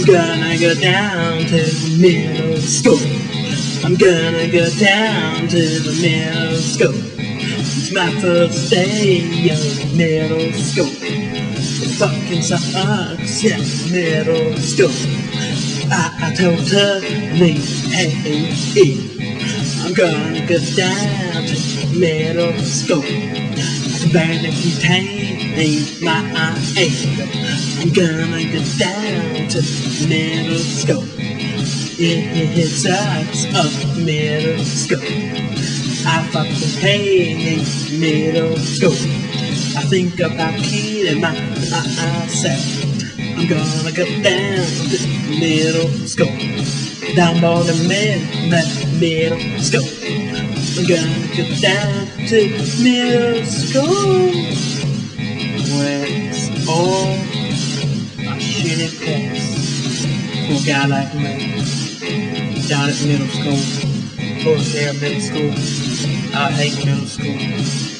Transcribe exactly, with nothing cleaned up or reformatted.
gonna go down to the middle school. I'm gonna go down to the middle school. It's my first day of middle school. It fucking sucks, yeah, middle school. I, I told her, me, hey, hey, I'm gonna go down to middle school. I'm gonna contain my anger. I'm gonna go down to middle school. It, it sucks up middle school. I fucking hate middle school. I think about killing myself. I'm gonna go down to middle school. Down by the mid, middle school. I'm gonna go down to middle school, where it's all a shitty place for a guy like me. Down at middle school, full care middle school. I hate middle school.